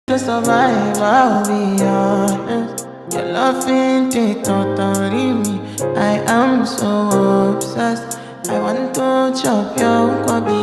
To survive, I'll be honest. Your love ain't it totally me. I am so obsessed. I want to chop your kwabi.